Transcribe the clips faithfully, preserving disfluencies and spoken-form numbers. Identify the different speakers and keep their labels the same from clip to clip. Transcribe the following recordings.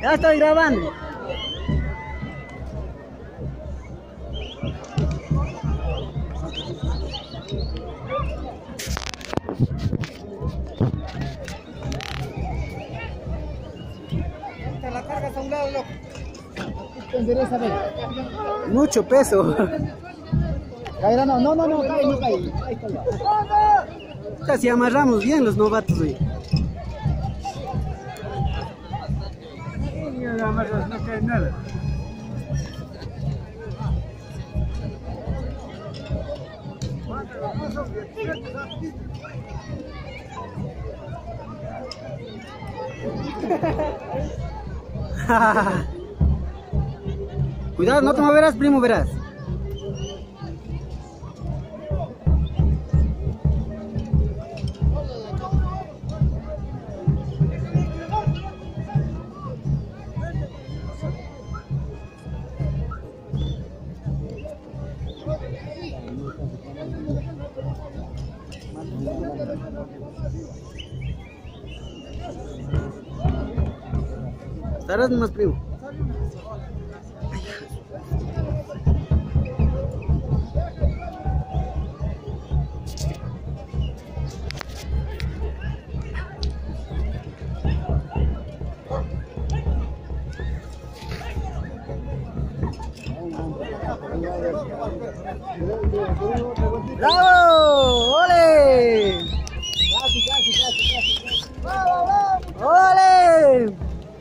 Speaker 1: Ya estoy grabando.
Speaker 2: La cargas a un lado, loco.
Speaker 1: Mucho peso.
Speaker 2: Caerá, no, no, no, no, cae, no cae. Ahí está ya.
Speaker 1: Casi amarramos bien los novatos hoy.
Speaker 2: No cae nada.
Speaker 1: Cuidado, no te moverás, primo, verás. Estarás nomás, primo. ¡Bravo! ¡Ole! ¡Ole!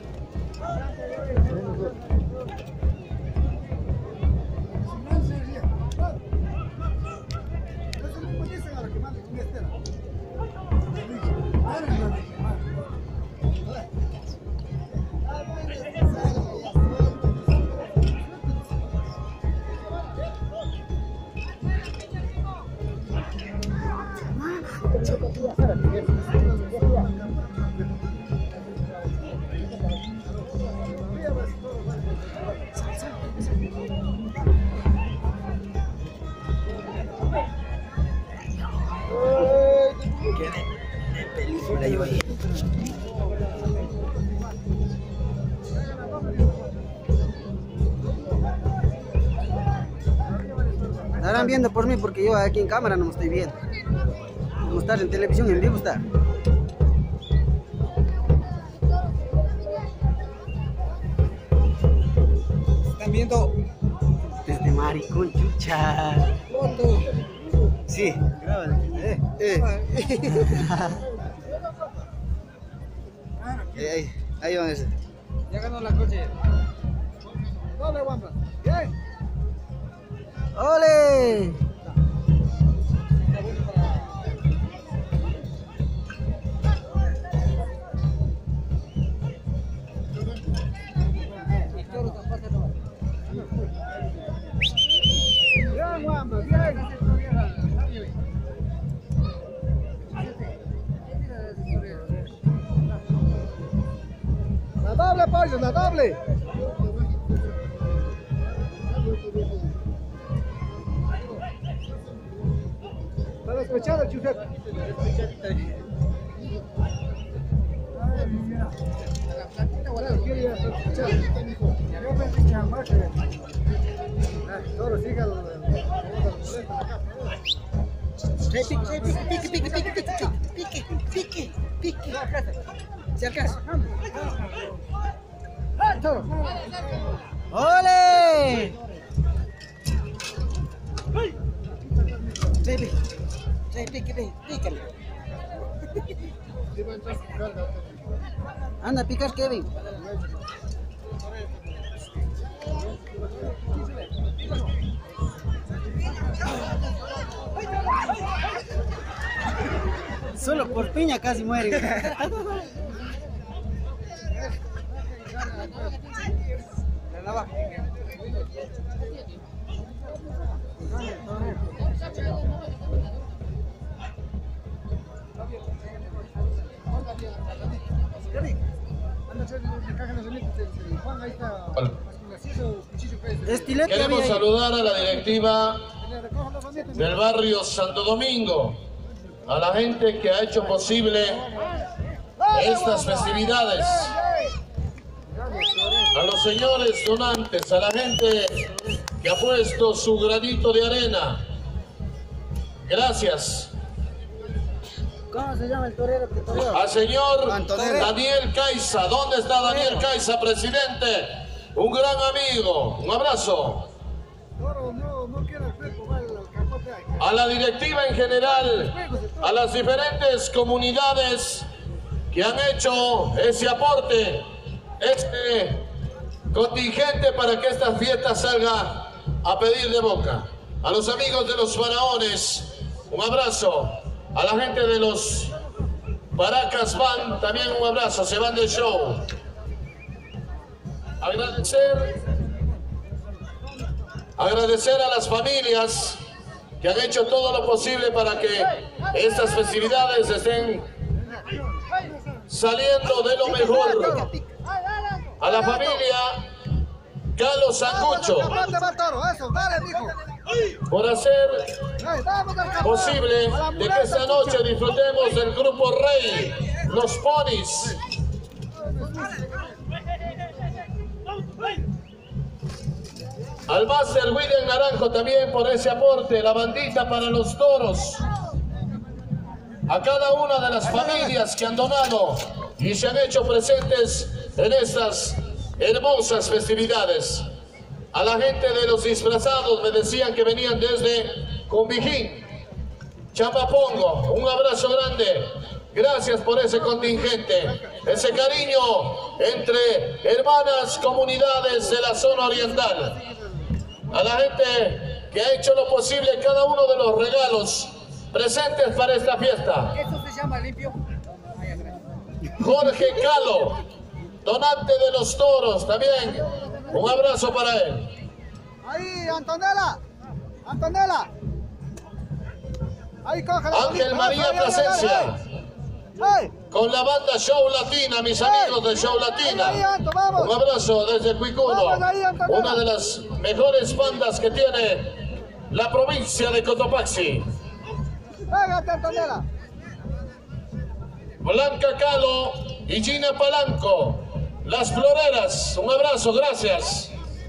Speaker 1: Qué película yo ahí. Estarán viendo por mí porque yo aquí en cámara no me estoy viendo. Como estar en televisión en vivo está.
Speaker 2: Están viendo
Speaker 1: Desde Maricón, chucha.
Speaker 2: foto.
Speaker 1: Sí, grábale. Eh, eh. Eh, ahí, ahí van ese.
Speaker 2: Ya ganó la coche. Doble guampa. Bien.
Speaker 1: ¡Ole!
Speaker 2: Bien, guampa, bien. La doble, pollo, la doble. Está despechado el Giuseppe.
Speaker 1: Pique, pique, pique, pique, pique, pique, pique. Se alcanza. ¡Ole! Baby, pique, pique, pícale. Anda a picar, Kevin. Solo por piña casi muere.
Speaker 3: Queremos saludar a la directiva del barrio Santo Domingo, a la gente que ha hecho posible estas festividades. a los señores donantes, a la gente que ha puesto su granito de arena. Gracias.
Speaker 1: ¿Cómo se llama el torero que toreó?
Speaker 3: Al señor
Speaker 2: Antonella.
Speaker 3: Daniel Caiza. ¿Dónde está Daniel Caiza, presidente? Un gran amigo. Un abrazo. A la directiva en general, a las diferentes comunidades que han hecho ese aporte, este contingente para que esta fiesta salga a pedir de boca. A los amigos de los faraones, un abrazo. A la gente de los Paracas Band, también un abrazo, se van del show. Agradecer, agradecer a las familias que han hecho todo lo posible para que estas festividades estén saliendo de lo mejor. A la familia Carlos Sangucho, por hacer posible de que esta noche disfrutemos del grupo Rey, los Ponis. Al máster William Naranjo también por ese aporte, la bandita para los toros. A cada una de las familias que han donado y se han hecho presentes en estas hermosas festividades. A la gente de los disfrazados, me decían que venían desde Cumbijín, Champapongo, un abrazo grande. Gracias por ese contingente, ese cariño entre hermanas comunidades de la zona oriental. A la gente que ha hecho lo posible cada uno de los regalos presentes para esta fiesta.
Speaker 2: ¿Eso se llama limpio?
Speaker 3: Jorge Calo, donante de los toros, también un abrazo para él.
Speaker 2: Ahí, Antonella. Antonella. Ahí, cógela.
Speaker 3: Ángel María Plasencia, con la banda Show Latina, mis amigos de Show Latina. Un abrazo desde Cuicuno, una de las mejores bandas que tiene la provincia de Cotopaxi.
Speaker 2: Pégate, Antonella.
Speaker 3: Blanca Calo y Gina Palanco, las floreras, un abrazo, gracias.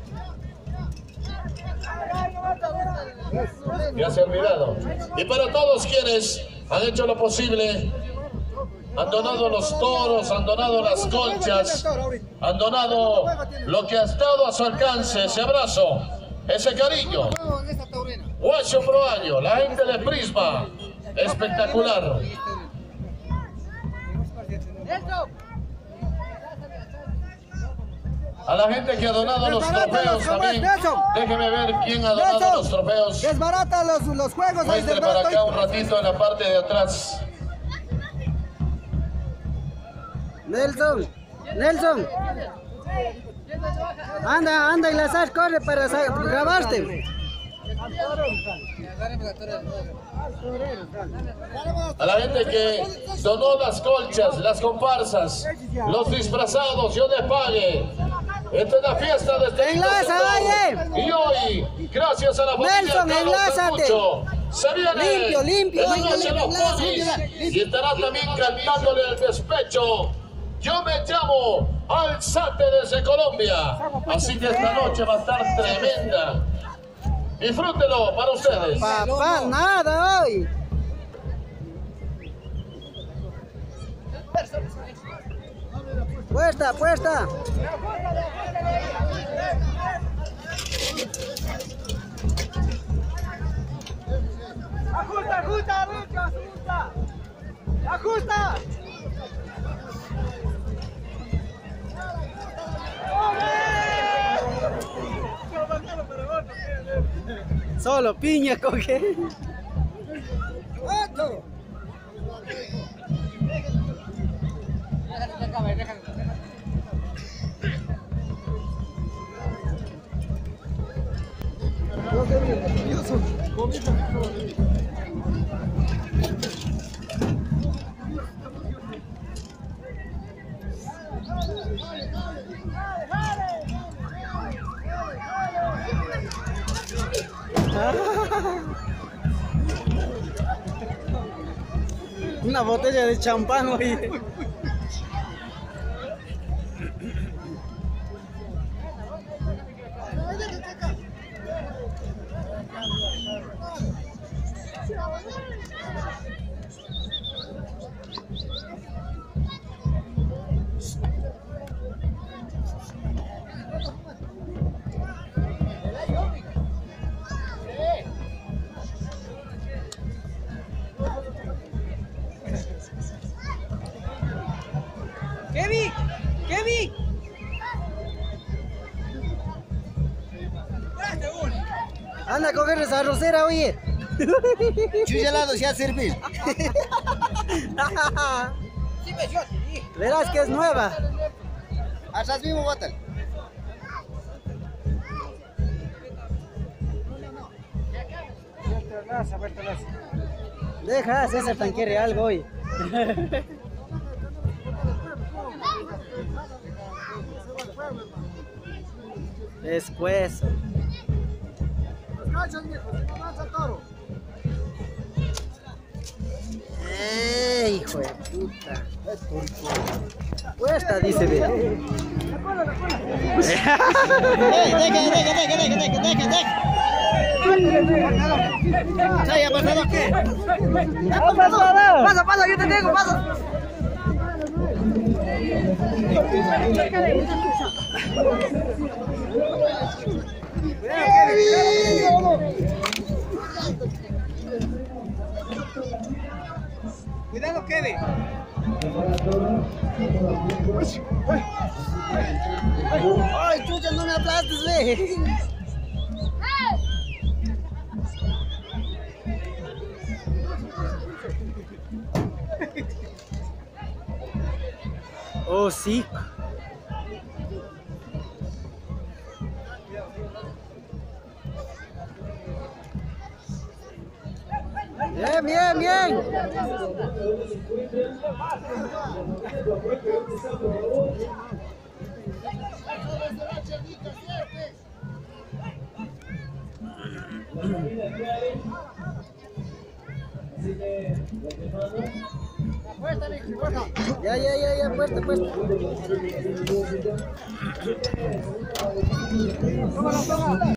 Speaker 3: Ya se ha olvidado. Y para todos quienes han hecho lo posible, han donado los toros, han donado las colchas, han donado lo que ha estado a su alcance, ese abrazo, ese cariño. Guacho Proaño, la gente de Prisma, espectacular. A la gente que ha donado los trofeos también. Déjeme ver quién ha donado los trofeos.
Speaker 2: Desbarata los, los juegos.
Speaker 3: Muestre para acá un ratito en la parte de atrás.
Speaker 1: Nelson, Nelson. Anda, anda y Lazar, corre para grabarte.
Speaker 3: A la gente que donó las colchas, las comparsas, los disfrazados, yo les pague. Esta es la fiesta de este
Speaker 1: ¡Enlaza, oye!
Speaker 3: Y hoy, gracias a la familia
Speaker 1: Nelson,
Speaker 3: Carlos
Speaker 1: enlázate.
Speaker 3: Sangucho, se viene
Speaker 1: Limpio, limpio,
Speaker 3: esta
Speaker 1: limpio,
Speaker 3: noche
Speaker 1: limpio,
Speaker 3: los
Speaker 1: enlaza,
Speaker 3: Ponis,
Speaker 1: limpio.
Speaker 3: y estará también cantándole el despecho. Yo me llamo Alzate desde Colombia, así que esta noche va a estar tremenda. Disfrútenlo para ustedes.
Speaker 1: Papá, nada hoy. Puesta, puesta.
Speaker 2: Ajusta, ajusta, ajusta, ajusta. Ajusta.
Speaker 1: Solo piña coge.
Speaker 2: ¡Otro!
Speaker 1: Una botella de champán hoy. Kevin. Anda a coger esa arrocera, oye.
Speaker 2: Chuyelado se ha servido.
Speaker 1: Verás que es nueva.
Speaker 2: Atrás mismo, botan.
Speaker 1: Deja, César tan quiere algo hoy. Después. ¡Ey, hijo de puta! Puesta, dice. Deja,
Speaker 2: deja, deja, deja, deja, deja, deja. ¿Ya ha pasado qué?
Speaker 1: ¡Ha pasado! ¡Pasa, pasa! ¡Yo te tengo! ¡Pasa!
Speaker 2: Cuidado, Kevin.
Speaker 1: ¡Ay, chucha, no me aplastes, ve! Oh, sí. Bien, bien, bien. Ya, ya, ya, ya, puesta, puesta.